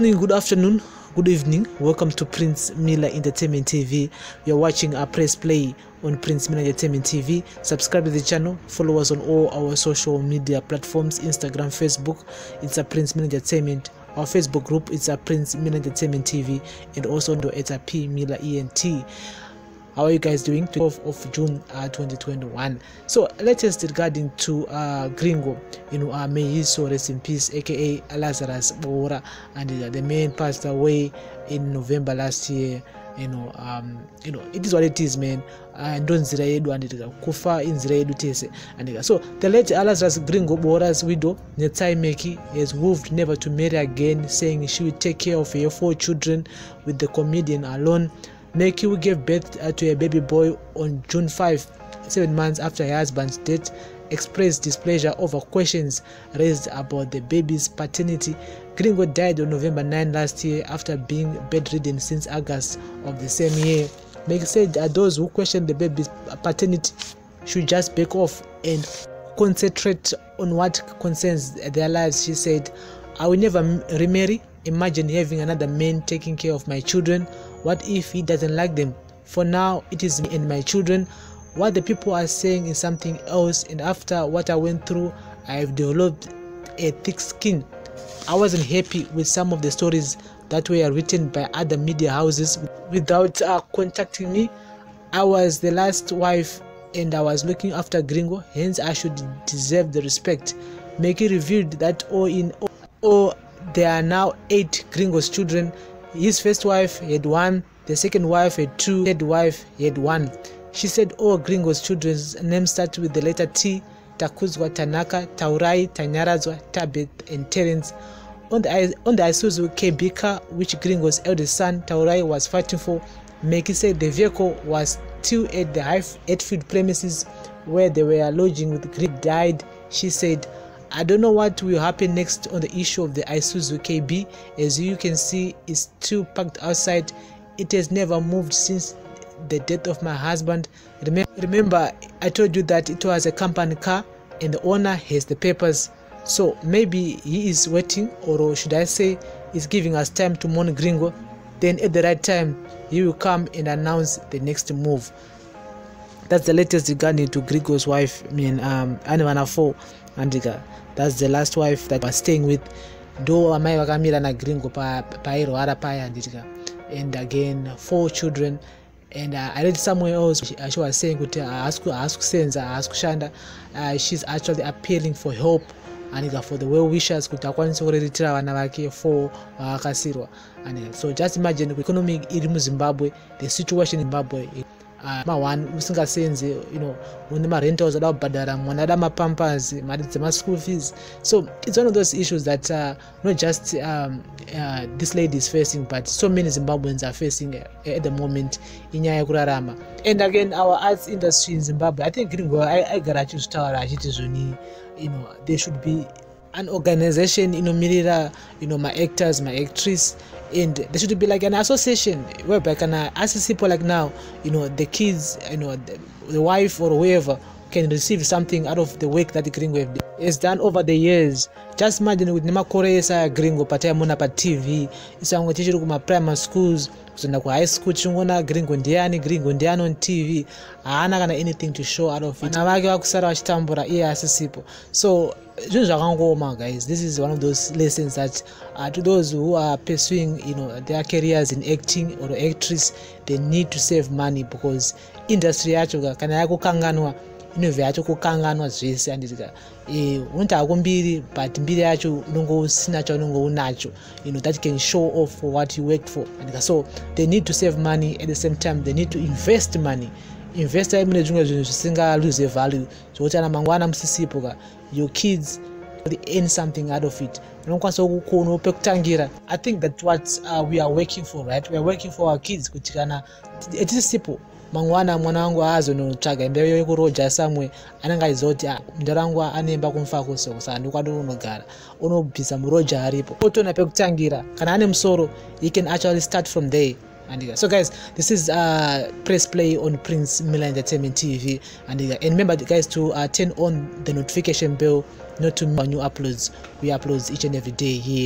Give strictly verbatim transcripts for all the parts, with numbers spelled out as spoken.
morning, good afternoon, good evening. Welcome to Prince Miller Entertainment T V. You're watching our press play on Prince Miller Entertainment T V. Subscribe to the channel, follow us on all our social media platforms, Instagram, Facebook. It's a Prince Miller Entertainment. Our Facebook group is a Prince Miller Entertainment T V, and also it's a P Miller E N T. How are you guys doing? twelfth of June uh, twenty twenty-one. So latest regarding to uh, Gringo, you know, uh, may his soul rest in peace, aka Lazarus Bora, and uh, the man passed away in November last year. You know, um, you know, it is what it is, man. And don't zira and kufa in zira tese and so the late Lazarus Gringo Bora's widow, Netai Meki, has vowed never to marry again, saying she will take care of her four children with the comedian alone. Meki, who gave birth uh, to a baby boy on June fifth, seven months after her husband's death, expressed displeasure over questions raised about the baby's paternity. Gringo died on November ninth last year after being bedridden since August of the same year. Meki said that those who question the baby's paternity should just back off and concentrate on what concerns their lives. She said, "I will never remarry. Imagine having another man taking care of my children. What if he doesn't like them? For now, it is me and my children. What the people are saying is something else, and after what I went through, I have developed a thick skin. I wasn't happy with some of the stories that were written by other media houses without uh, contacting me. I was the last wife and I was looking after Gringo, hence I should deserve the respect." Meki revealed that all in all, all there are now eight Gringo's children. His first wife had one, the second wife had two, third wife had one. She said all Gringo's children's names start with the letter T: Takuzwa, Tanaka, Taurai, Tanyarazwa, Tabet, and Terence. On the, on the Isuzu Kebika, which Gringo's eldest son, Taurai, was fighting for, Meki said the vehicle was still at the Hatfield premises where they were lodging with Gringo died. She said, "I don't know what will happen next on the issue of the Isuzu K B. As you can see, it's still parked outside. It has never moved since the death of my husband. Remember, I told you that it was a company car and the owner has the papers. So maybe he is waiting, or should I say, is giving us time to mourn Gringo. Then at the right time, he will come and announce the next move." That's the latest regarding to Gringo's wife, I mean, um, Anivana four, and that's the last wife that was staying with. Do amai wakamira na Gringo pa pairo ara paya nditika, and again four children. And uh, I read somewhere else she, uh, she was saying kuti ask ask senza ask shanda, uh, she's actually appealing for help and for the well wishers kuti akwanise kureritira vana vake for vakasirwa. And so just imagine the economy iri mu Zimbabwe, the situation in Zimbabwe. Uh, ma one usingasenze, you know, une ma rentals ada kubhadhara, mwana ada ma pampers, mari dzema school fees. So it's one of those issues that uh, not just um, uh, this lady is facing, but so many Zimbabweans are facing uh, at the moment inyaya kurarama. And again, our arts industry in Zimbabwe, I think Gringo I got to start achiti zoni, you know, there should be an organization, you know, mirror, you know, my actors, my actress, and there should be like an association whereby can I assist people like now, you know, the kids, you know, the, the wife or whoever can receive something out of the work that the Gringo has done over the years. Just imagine with Nema Korea Gringo pataya mona pa T V, isango tichiru kuma primary schools, kusenda ku high school chungona Gringo ndiani, Gringo ndiani on T V, haana kana anything to show out of it. Na vake vakusara vachitambura iye asisipo. So zvinhu zvakangoma, guys. This is one of those lessons that uh, to those who are pursuing, you know, their careers in acting or actress, they need to save money, because industry yacho kana yakukanganwa inobva yacho kukanganwa zvese anditika eh unta kumbiri but mbiri yacho unongo usina cha unongo unacho, you know, that can show off for what you worked for. And so they need to save money, at the same time they need to invest money. Investor imune zvimwe zvinhu zvisinga lose value, zvokuti ana mangwana musisipo ka your kids they earn something out of it. Unokwanisa kukona pekutangira. I think that's what uh, we are working for, right? We are working for our kids kuti kana it is simple. Mangwana mwana wangu azonotsvaga imbeyo yekuroja somewhere, anenge aiziva kuti ndarangu anemba kumfa kuso saka ndikwado unogara unobvisa muroja aripo otona pekutangira. Kana ane musoro, he can actually start from there. And yeah. So guys, this is uh press play on Prince Miller Entertainment T V, and yeah. And remember guys to uh, turn on the notification bell not to miss our new uploads. We upload each and every day here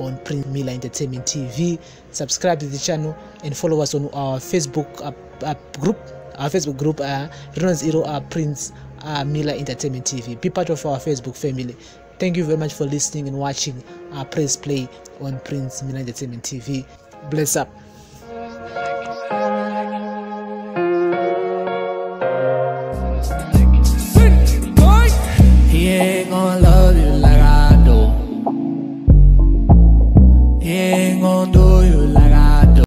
on Prince Miller Entertainment T V. Subscribe to the channel and follow us on our Facebook uh, uh, group. Our Facebook group, uh, Renault Zero uh, Prince uh, Miller Entertainment T V. Be part of our Facebook family. Thank you very much for listening and watching our press play on Prince Miller Entertainment T V. Bless up.